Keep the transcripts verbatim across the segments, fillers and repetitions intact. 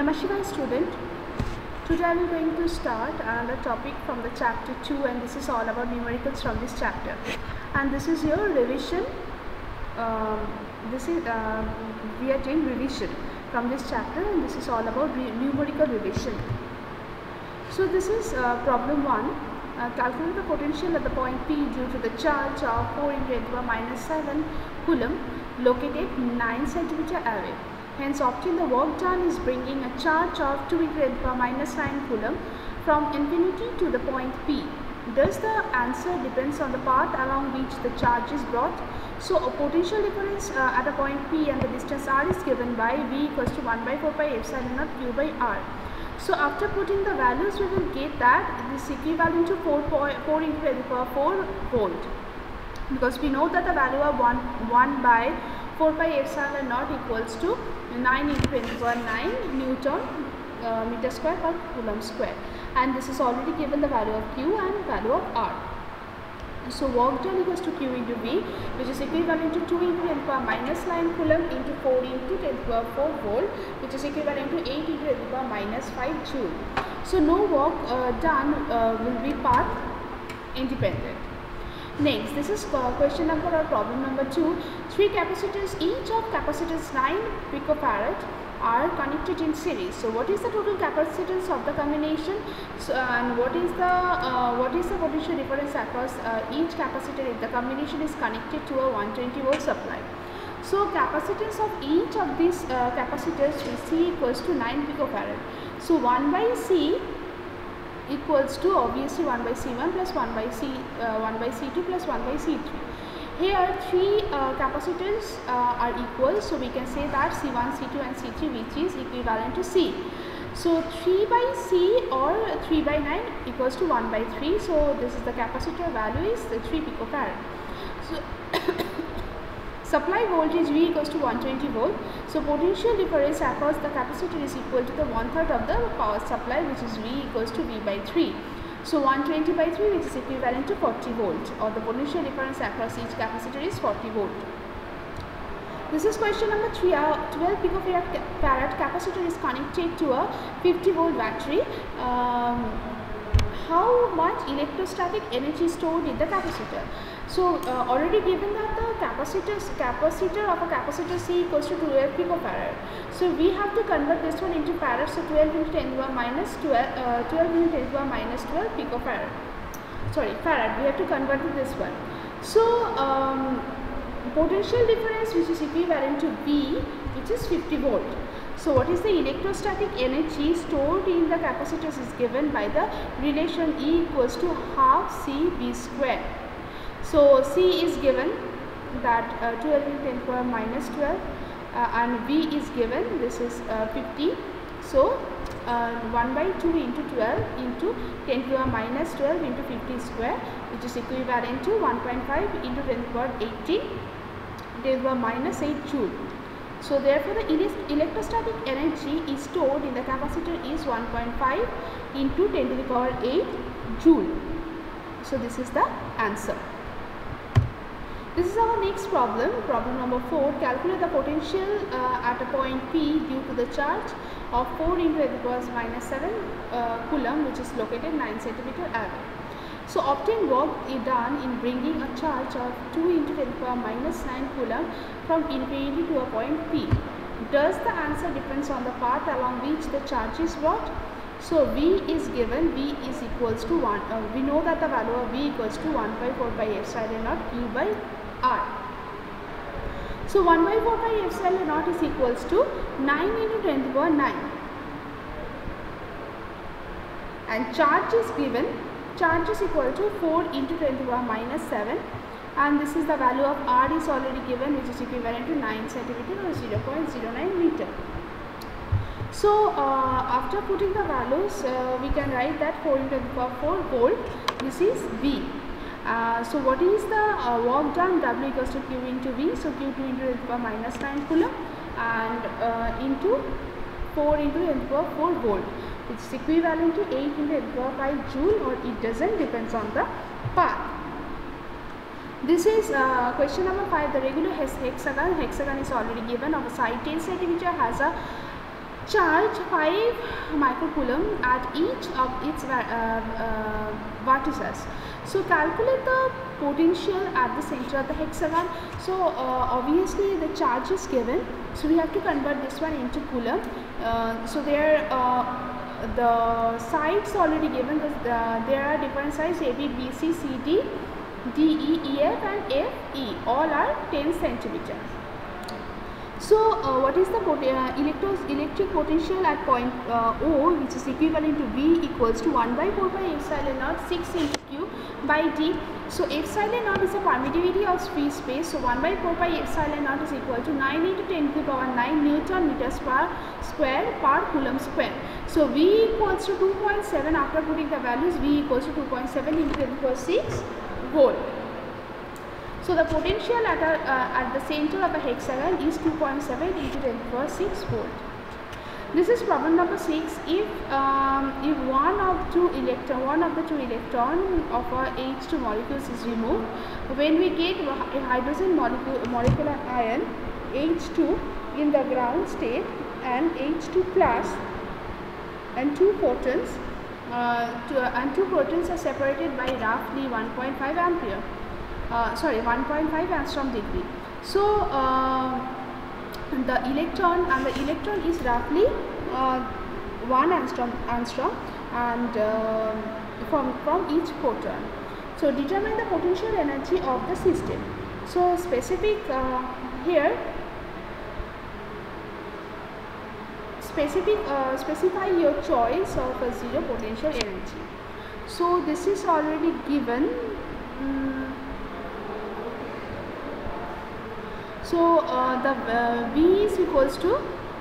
Namaskar student, today I am going to start another topic from the chapter two, and this is all about numericals from this chapter, and this is your revision. Um, this is uh, we are doing revision from this chapter, and this is all about re numerical revision. So this is uh, problem one. Uh, calculate the potential at the point P due to the charge of four into ten to the power minus seven coulomb located nine centimeter away. Hence, obtain the work done is bringing a charge of two into ten to the power minus nine coulomb from infinity to the point P. Thus, the answer depends on the path along which the charge is brought. So, a potential difference uh, at a point P and the distance r is given by V equals to one by four pi epsilon naught q by r. So, after putting the values, we will get that this is equivalent to four, four into ten to the power four volt, because we know that the value of one, one by four pi epsilon naught equals to nine into ten to the power nine Newton uh, meter square per coulomb square, and this is already given the value of q and value of r. So, work done equals to q into V, which is equivalent to two into ten to the power minus nine coulomb into four into ten to the power four volt, which is equivalent to eight into ten to the power minus five joule. So, no work uh, done uh, will be path independent. Next, this is uh, question number or problem number two. Three capacitors, each of capacitors nine picofarad, are connected in series. So, what is the total capacitance of the combination? So, and what is the uh, what is the potential difference across uh, each capacitor if the combination is connected to a one hundred twenty volt supply? So, capacitance of each of these uh, capacitors we see equals to nine picofarad. So, one by C equals to obviously one by C one plus one by C uh, one by C two plus one by C three. Here three uh, capacitors uh, are equal, so we can say that C one, C two and C three, which is equivalent to C. So, three by C or three by nine equals to one by three. So, this is the capacitor value is the three picofarad. So, supply voltage V equals to one hundred twenty volt. So, potential difference across the capacitor is equal to the one third of the power supply, which is V equals to V by three. So, one hundred twenty by three, which is equivalent to forty volt, or the potential difference across each capacitor is forty volt. This is question number three. Our twelve picofarad capacitor is connected to a fifty volt battery. Um, how much electrostatic energy stored in the capacitor? So, uh, already given that the capacitor capacitor of a capacitor C equals to twelve picofarad. So, we have to convert this one into farad. So, twelve into ten to the power minus twelve, uh, twelve into ten to the power minus twelve picofarad. Sorry, farad. We have to convert to this one. So, um, potential difference, which is equivalent to V, which is fifty volt. So, what is the electrostatic energy stored in the capacitors is given by the relation E equals to half C V square. So, C is given that uh, twelve into ten to the power minus twelve, uh, and V is given, this is uh, fifty. So, uh, one by two into twelve into ten to the power minus twelve into fifty square, which is equivalent to one point five into ten to the power eighteen ten to the power minus eight joule. So, therefore, the electrostatic energy is stored in the capacitor is one point five into ten to the power eight joule. So, this is the answer. This is our next problem, problem number four. Calculate the potential uh, at a point P due to the charge of four into ten to the power minus seven uh, coulomb, which is located nine centimeter away. So, obtain work done in bringing a charge of two into ten to the power minus nine coulomb from infinity to a point P. Does the answer depends on the path along which the charge is brought? So, V is given, V is equals to one. Uh, we know that the value of V equals to one by four pi epsilon naught q by r. So, one by four pi epsilon naught is equals to nine into ten to the power nine, and charge is given, charge is equal to four into ten to the power minus seven, and this is the value of r is already given, which is equivalent to nine centimeter or zero point zero nine meter. So, uh, after putting the values, uh, we can write that four into ten to the power four volt, this is V. Uh, so, what is the uh, work done? W equals to Q into V. So, Q two into ten to the power minus nine coulomb and uh, into four into ten to the power four volt, which is equivalent to eight into ten to the power five joule, or it doesn't, depends on the path. This is uh, question number five. The regular hexagon, hexagon is already given of a side ten centimeter, has a charge five microcoulomb at each of its uh, uh, vertices. So calculate the potential at the center of the hexagon. So uh, obviously the charge is given, so we have to convert this one into coulomb. Uh, so there uh, the sides already given. This, uh, there are different sides A, B, B, C, C, D, D, E, E, F and F, E. All are ten centimeter. So uh, what is the uh, electro electric potential at point uh, O, which is equivalent to V equals to one by four pi epsilon naught six into Q by D. So epsilon naught is the permittivity of free space. So one by four pi epsilon naught is equal to nine into ten to the power nine Newton meters per square per coulomb square. So V equals to two point seven. After putting the values, V equals to two point seven into ten to the power six volt. So the potential at, a, uh, at the center of the hexagon is two point seven into ten to the power six volt. This is problem number six. If um, if one of two electron, one of the two electron of a H two molecules is removed, when we get a hydrogen molecule, molecular ion H two in the ground state and H two plus and two photons, uh, two, uh, and two protons are separated by roughly one point five ampere. Uh, sorry, one point five angstrom degree. So uh, the electron and the electron is roughly uh, one angstrom, angstrom and uh, from from each proton. So determine the potential energy of the system. So specific uh, here specific uh, specify your choice of a zero potential energy. So this is already given. Um, So uh, the uh, V is equals to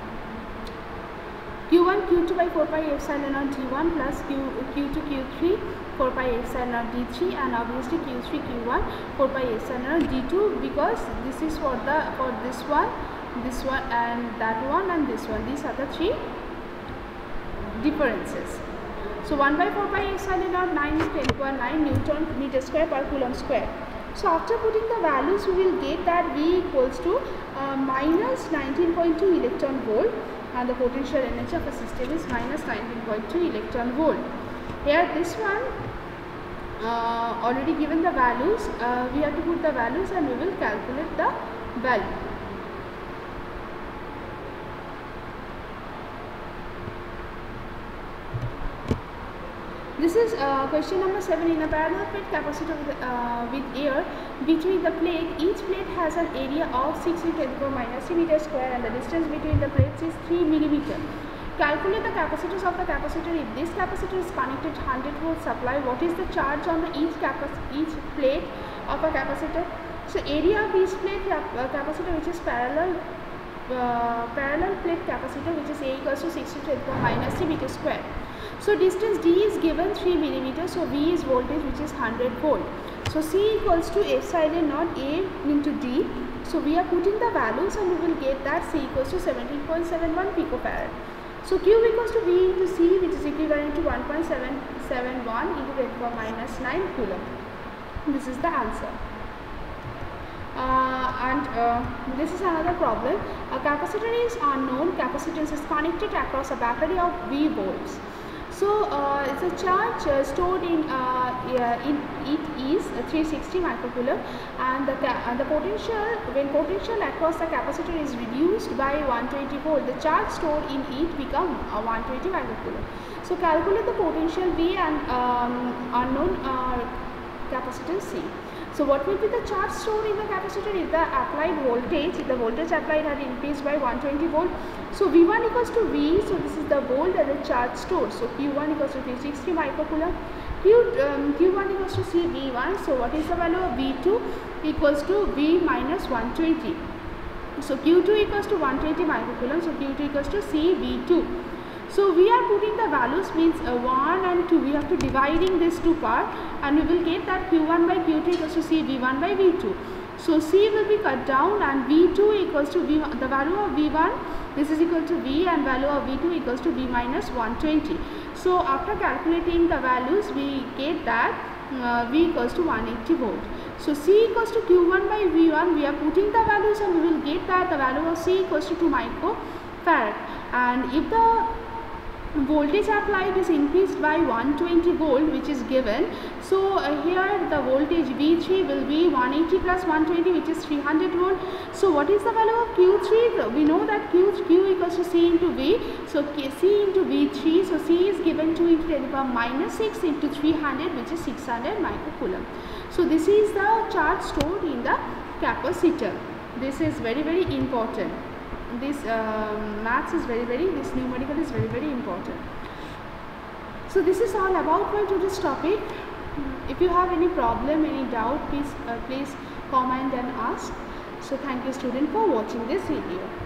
Q one Q two by four pi epsilon naught D one plus Q, Q2 Q three four pi epsilon naught D three and obviously Q three Q one four pi epsilon naught D two, because this is for the for this one, this one and that one and this one. These are the three differences. So one by four pi epsilon naught nine into ten to the power nine Newton meter square per coulomb square. So after putting the values, we will get that V equals to uh, minus nineteen point two electron volt and the potential energy of a system is minus nineteen point two electron volt. Here this one uh, already given the values, uh, we have to put the values and we will calculate the value. This is uh, question number seven. In a parallel plate capacitor with, uh, with air between the plate, each plate has an area of six into ten to the power minus three meter square and the distance between the plates is three millimeter. Calculate the capacitance of the capacitor. If this capacitor is connected to one hundred volt supply, what is the charge on the each each plate of a capacitor? So area of each plate cap uh, capacitor, which is parallel uh, parallel plate capacitor, which is A equals to six into ten to the power minus three meter square. So distance D is given three millimeter. So V is voltage, which is one hundred volt. So C equals to epsilon naught A into D. So we are putting the values and we will get that C equals to seventeen point seven one picofarad. So Q equals to V into C, which is equivalent to one point seven seven one into ten to the power minus nine coulomb. This is the answer. Uh, and uh, this is another problem. A capacitor is unknown. Capacitance is connected across a battery of V volts. So uh, it's a charge uh, stored in uh, in it is three hundred sixty microcoulomb, and the and the potential, when potential across the capacitor is reduced by one hundred twenty volt, the charge stored in it become uh, one hundred twenty microcoulomb. So calculate the potential V and um, unknown uh, capacitance C. So what will be the charge stored in the capacitor? If the applied voltage, if the voltage applied had increased by one hundred twenty volt, so V one equals to V, so this is the volt and the charge stored. So Q one equals to three hundred sixty microcoulomb, Q, um, Q one equals to C V one, so what is the value of V two? Equals to V minus one hundred twenty. So Q two equals to one hundred twenty microcoulomb, so Q two equals to C V two. So we are putting the values, means uh, one and two, we have to dividing this two part and we will get that Q one by Q two equals to C V one by V two. So C will be cut down and V two equals to V, the value of V one, this is equal to V, and value of V two equals to V minus one hundred twenty. So after calculating the values, we get that uh, V equals to one hundred eighty volt. So C equals to Q one by V one, we are putting the values and we will get that the value of C equals to two microfarad. and if the voltage applied is increased by one hundred twenty volt, which is given, so uh, here the voltage V three will be one eighty plus one hundred twenty, which is three hundred volt. So what is the value of Q three? We know that Q, Q equals to C into V, so K, C into V three, so C is given two into ten to the power minus six into three hundred, which is six hundred microcoulomb. So this is the charge stored in the capacitor. This is very very important. This uh, maths is very very, this numerical is very very important. So this is all about my today's topic. If you have any problem, any doubt, please uh, please comment and ask. So thank you student for watching this video.